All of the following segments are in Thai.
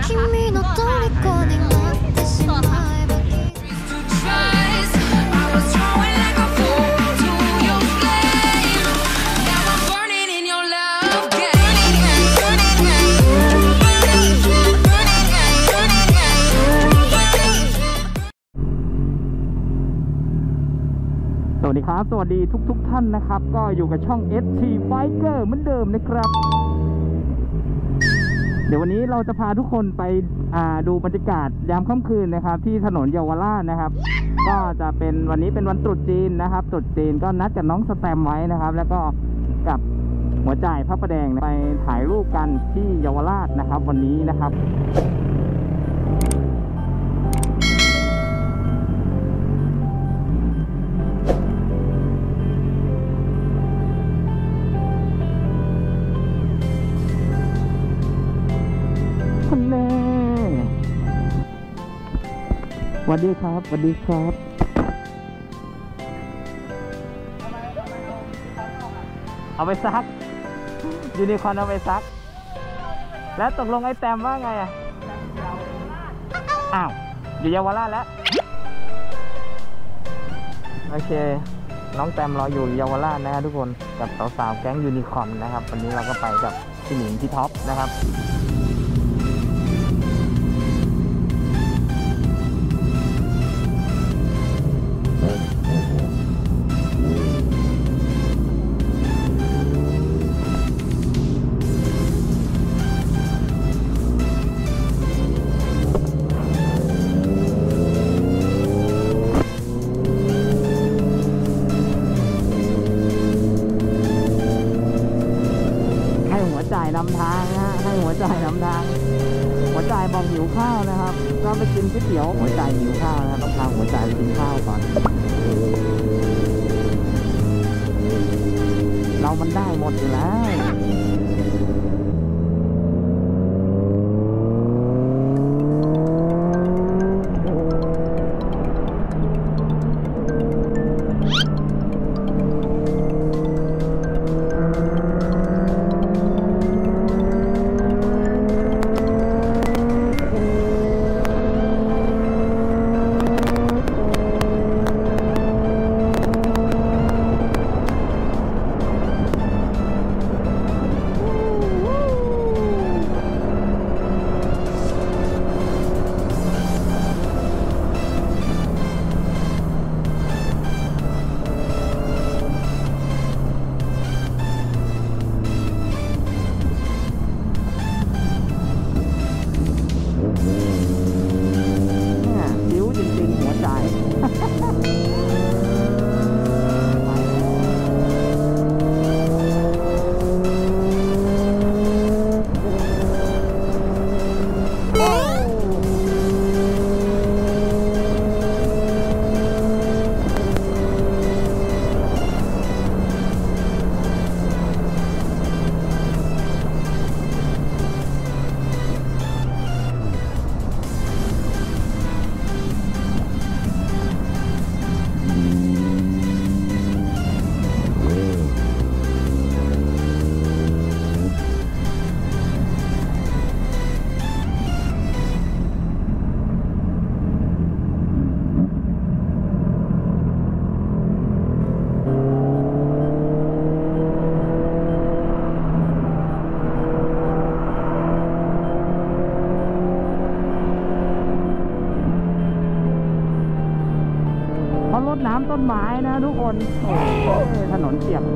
สวัสดีครับสวัสดีทุกท่านนะครับก็อยู่กับช่อง ST Biker เหมือนเดิมนะครับเดี๋ยววันนี้เราจะพาทุกคนไปดูบรรยากาศยามค่ำคืนนะครับที่ถนนเยาวราชนะครับก็จะเป็นวันนี้เป็นวันตรุษจีนนะครับตรุษจีนก็นัดกับน้องสแตมไว้นะครับแล้วก็กับหัวใจพระประแดงไปถ่ายรูปกันที่เยาวราชนะครับวันนี้นะครับสวัสดีครับสวัสดีครับเอาไปซักยูนิคอร์นเอาไปซักแล้วตกลงไอ้แตมว่าไงอ่ะอ้าวอยู่เยาวราชแล้วโอเคน้องแตมรออยู่เยาวราชนะทุกคนกับสาวๆแก๊งยูนิคอร์นนะครับวันนี้เราก็ไปกับพี่หนิงพี่ท็อปนะครับนำทางนะฮะให้หัวใจนำทางหัวใจบอกหิวข้าวนะครับก็ไปกินก๋วยเตี๋ยวหัวใจหิวข้าวนะต้องพาหัวใจไปกินข้าวก่อนเรามันได้หมดอยู่แล้วรดน้ำต้นไม้นะทุกคนโอ้ถนนเปียก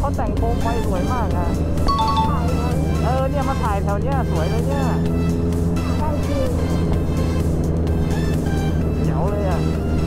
เขาแต่งโคมไฟสวยมากนะเนี่ยมาถ่ายแถวเนี้ยสวยเลยเนี่ยเจ๋วเลยอ่ะ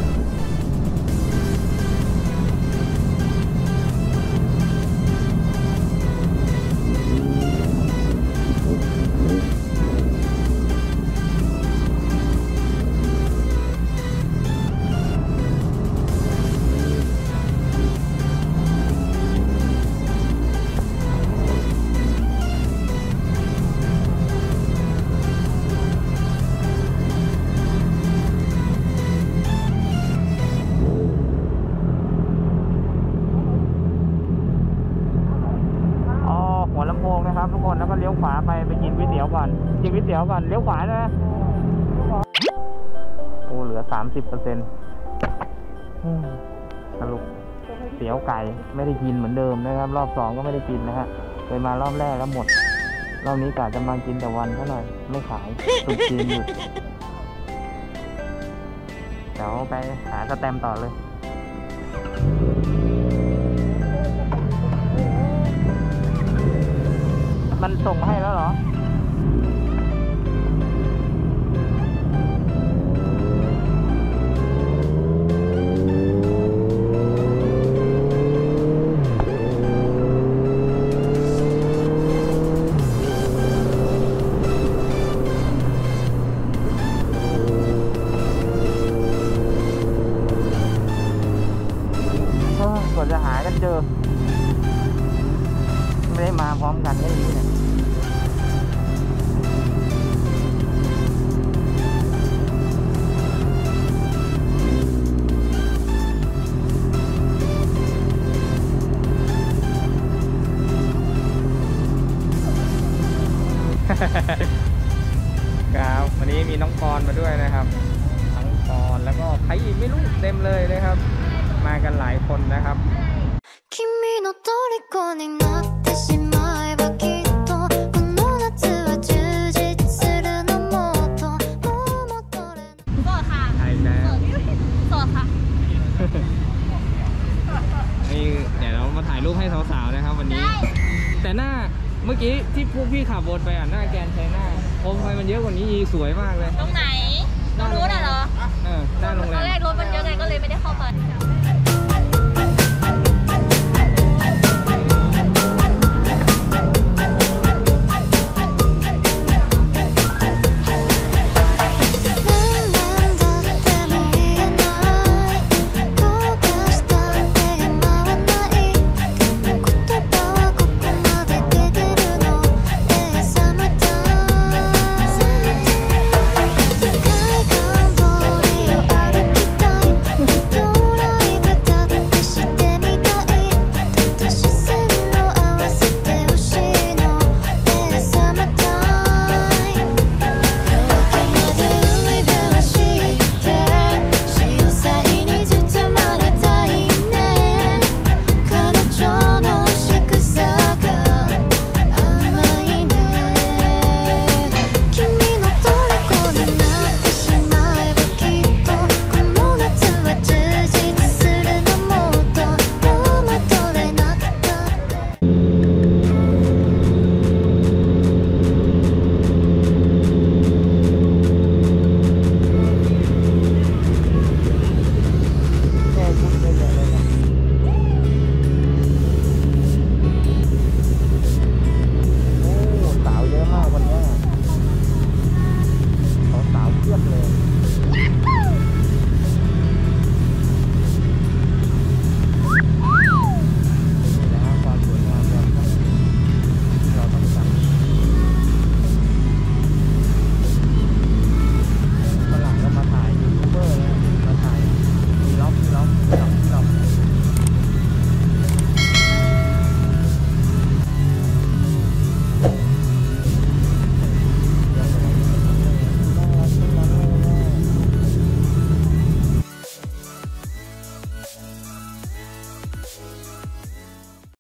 ทุกคนแล้วก็เลี้ยวขวาไปกินก๋วยเตี๋ยวก่อนเลี้ยวขวานะโอ้เหลือ 30%สรุปเตี๋ยวไก่ไม่ได้กินเหมือนเดิมนะครับรอบ2ก็ไม่ได้กินนะฮะเคยมารอบแรกแล้วหมดรอบนี้กะจะมากินแต่วันเท่าไหร่ไม่ขายตุกจีนอยู่เดี๋ยวไปหาสแตมป์ต่อเลยมันส่งให้แล้วเหรอ กว่าจะหากันเจอไม่ได้มาพร้อมกันได้ยังไงเนี่ยครับวันนี้มีน้องกรมาด้วยนะครับทั้งกรแล้วก็ใครอีกไม่รู้เต็มเลยนะครับมากันหลายคนนะครับนี่เดี๋ยวเรามาถ่ายรูปให้สาวๆนะครับวันนี้แต่หน้าเมื่อกี้ที่พวกพี่ขับวนไปอ่ะหน้าแกนใช้หน้าโคมไฟมันเยอะกว่านี้อีสวยมากเลยตรงไหนตรงนู้นน่ะเหรอหน้าโรงแรมตอนแรกรถมันเยอะไงก็เลยไม่ได้เข้าไป